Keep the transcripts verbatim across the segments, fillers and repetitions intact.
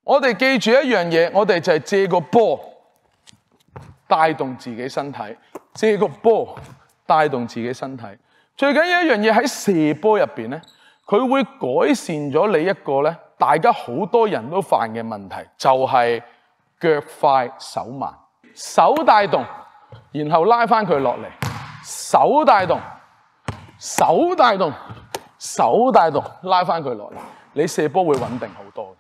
我哋記住一樣嘢，我哋就係借個波帶動自己身體，借個波帶動自己身體。最緊要一樣嘢喺射波入邊咧，佢會改善咗你一個咧，大家好多人都犯嘅問題，就係腳快手慢。手帶動，然後拉翻佢落嚟，手帶動，手帶動，手帶動，拉翻佢落嚟，你射波會穩定好多。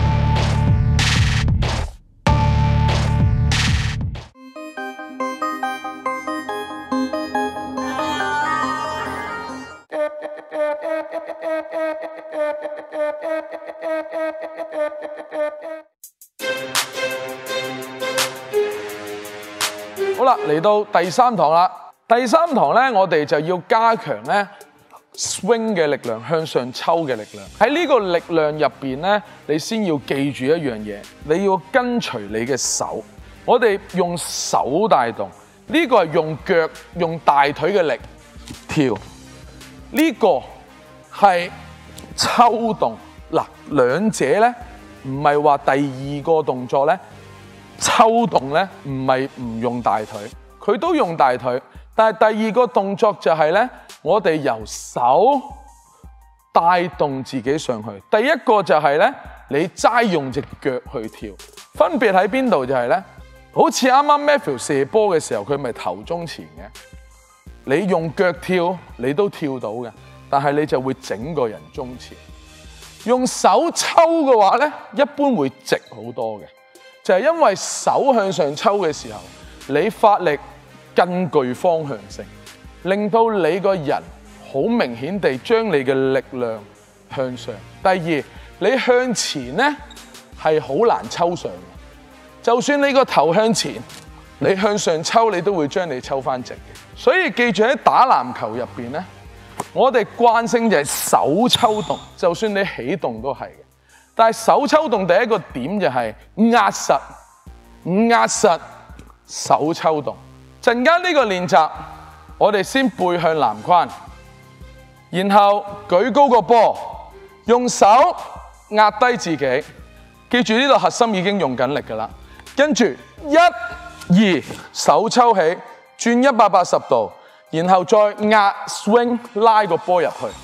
好啦，嚟到第三堂啦。第三堂咧，我哋就要加強咧 swing 嘅力量，向上抽嘅力量。喺呢個力量入邊咧，你先要記住一樣嘢，你要跟隨你嘅手。我哋用手帶動，呢個係用腳、用大腿嘅力跳。呢個係抽動。嗱，兩者咧唔係話第二個動作咧。抽動咧唔係唔用大腿，佢都用大腿，但係第二個動作就係咧，我哋由手帶動自己上去。第一個就係咧，你齋用隻腳去跳，分別喺邊度就係咧，好似啱啱 Matthew 射波嘅時候，佢咪頭中前嘅，你用腳跳你都跳到嘅，但係你就會整個人中前。用手抽嘅話咧，一般會直好多嘅。就係因為手向上抽嘅時候，你發力更具方向性，令到你個人好明顯地將你嘅力量向上。第二，你向前咧係好難抽上嘅，就算你個頭向前，你向上抽你都會將你抽翻直嘅。所以記住喺打籃球入邊咧，我哋慣性就係手抽動，就算你起動都係嘅。但係手抽動第一個點就係壓實，壓實手抽動。陣間呢個練習，我哋先背向籃框，然後舉高個波，用手壓低自己。記住呢度核心已經用緊力㗎啦。跟住一、二，手抽起，轉一百八十度，然後再壓 swing 拉個波入去。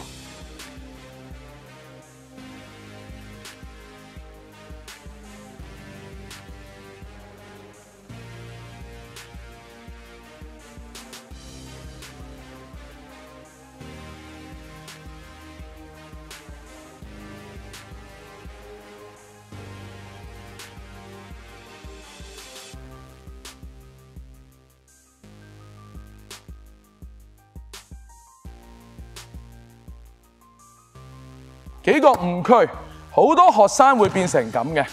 幾個誤區，好多學生會變成咁嘅，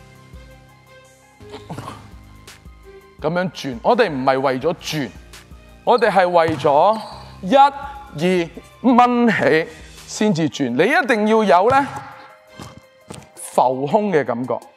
咁樣轉。我哋唔係為咗轉，我哋係為咗一、二掹起先至轉。你一定要有咧浮空嘅感覺。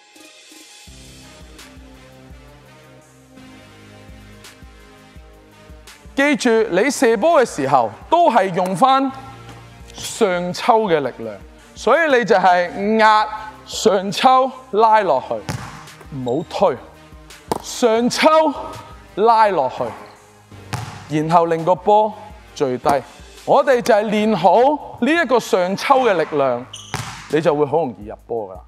記住，你射波嘅時候都係用返上抽嘅力量，所以你就係壓上抽拉落去，唔好推，上抽拉落去，然後令個波墜低。我哋就係練好呢一個上抽嘅力量，你就會好容易入波噶啦。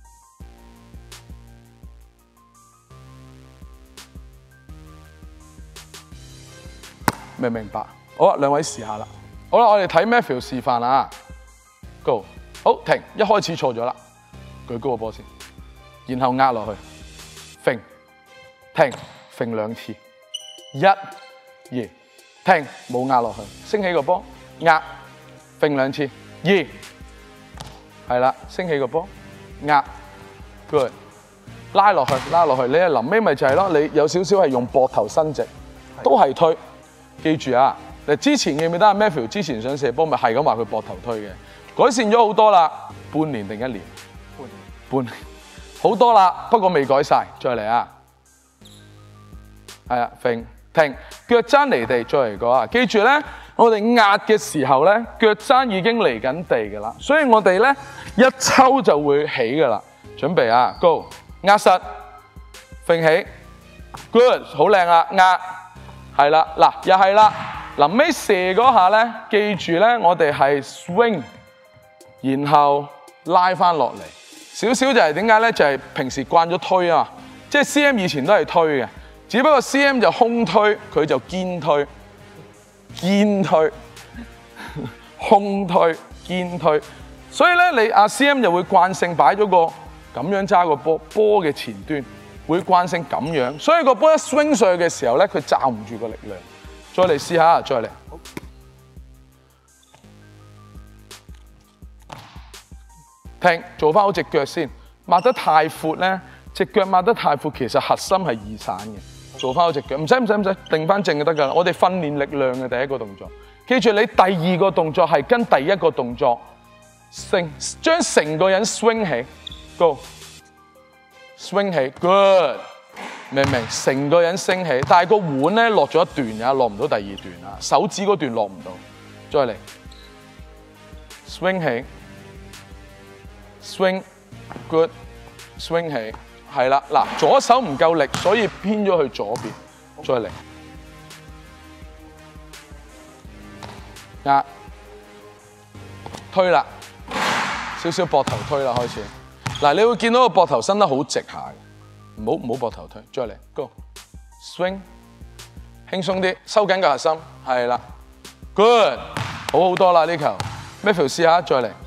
明唔明白？好啊，兩位試下啦。好啦，我哋睇 Matthew 示範啊 ，Go， 好停，一開始錯咗啦，舉高個波先，然後壓落去，揈，停，揈兩次，一、二，停，冇壓落去，升起個波，壓，揈兩次，二，係啦，升起個波，壓 ，good， 拉落去，拉落去，你係臨尾咪就係咯，你有少少係用膊頭伸直，都係推，記住啊。之前記唔記得阿 Matthew 之前想射波咪係咁話佢膊頭推嘅，改善咗好多啦，半年定一年？半年，半年，好多啦，不過未改晒，再嚟啊！係啊，揈停，腳踭離地，再嚟過啊！記住咧，我哋壓嘅時候咧，腳踭已經離緊地㗎啦，所以我哋咧一抽就會起㗎啦。 準備啊 ，Go， 壓實，揈起 ，Good， 好靚啊，壓，係啦，嗱又係啦，臨尾射嗰下咧，記住咧，我哋係 swing， 然後拉翻落嚟，少少就係點解咧？就係、是、平時慣咗推啊，即係 C M 以前都係推嘅，只不過 C M 就空推，佢就肩推，肩推，空推，肩推。所以咧，你阿 C M 就會慣性擺咗個咁樣揸個波，波嘅前端會慣性咁樣，所以個波一 swing 上去嘅時候咧，佢罩唔住個力量。再嚟試下，再嚟。停，做翻好隻腳先。擘得太闊咧，隻腳擘得太闊，其實核心係易散嘅。做翻好隻腳，唔使唔使唔使，定翻正就得㗎啦。我哋訓練力量嘅第一個動作，記住你第二個動作係跟第一個動作。升，將成個人 swing 起 ，go， swing 起 ，good， 明唔明？成個人升起，但係個腕咧落咗一段呀，落唔到第二段啊，手指嗰段落唔到，再嚟 ，swing 起 ，swing，good，swing 起，係啦，嗱，左手唔夠力，所以偏咗去左邊，再嚟，壓，推啦。少少膊頭推啦，開始。嗱，你會見到個膊頭伸得好直下嘅，唔好唔好膊頭推，再嚟 ，go， swing， 輕鬆啲，收緊個核心，係啦 ，good， 好好多啦呢球 ，Matthew 試下，再嚟，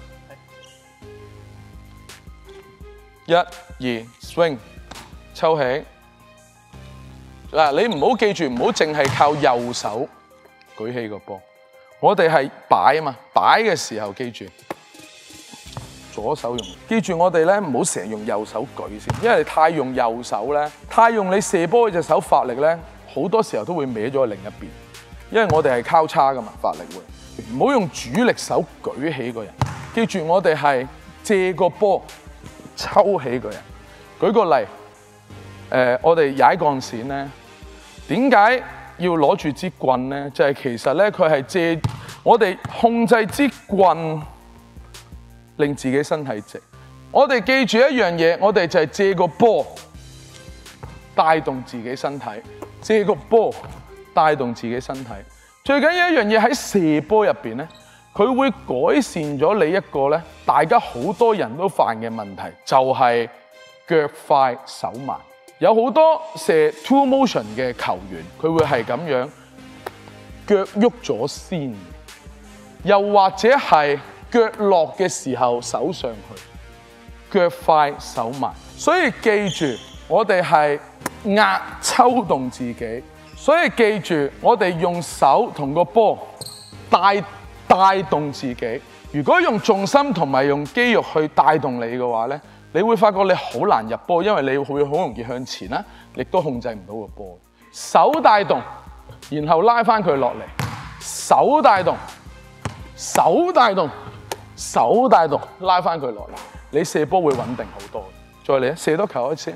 一、二 ，swing， 抽起。嗱，你唔好記住，唔好淨係靠右手舉起個波，我哋係擺啊嘛，擺嘅時候記住。左手用，記住我哋咧唔好成日用右手舉先，因為你太用右手咧，太用你射波嗰隻手發力咧，好多時候都會歪咗去另一邊，因為我哋係交叉噶嘛，發力會唔好用主力手舉起個人，記住我哋係借個波抽起個人。舉個例，誒、呃、我哋踩鋼線咧，點解要攞住支棍咧？就係、是、其實咧佢係借我哋控制支棍。令自己身體直，我哋記住一樣嘢，我哋就係借個波帶動自己身體，借個波帶動自己身體。最緊要一樣嘢喺射波入邊咧，佢會改善咗你一個咧，大家好多人都犯嘅問題，就係腳快手慢。有好多射 two motion 嘅球員，佢會係咁樣腳喐咗先，又或者係。腳落嘅時候手上去，腳快手慢，所以記住我哋係壓抽動自己，所以記住我哋用手同個波帶帶動自己。如果用重心同埋用肌肉去帶動你嘅話咧，你會發覺你好難入波，因為你會好容易向前啦，亦都控制唔到個波。手帶動，然後拉翻佢落嚟，手帶動，手帶動。手帶動拉翻佢落嚟，你射波會穩定好多。再嚟，射多球一次。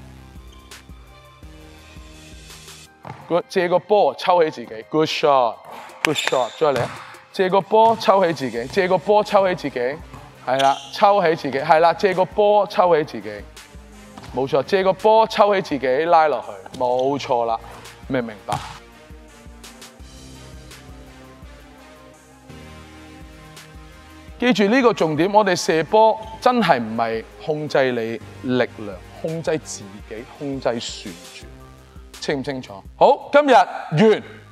借個波抽起自己 ，good shot，good shot。再嚟，借個波抽起自己，借個波抽起自己，係啦，抽起自己，係啦，借個波抽起自己，冇錯，借個波抽起自己拉落去，冇錯啦，明唔明白？記住呢個重點，我哋射波真係唔係控制你力量，控制自己，控制旋轉，清唔清楚？好，今日完。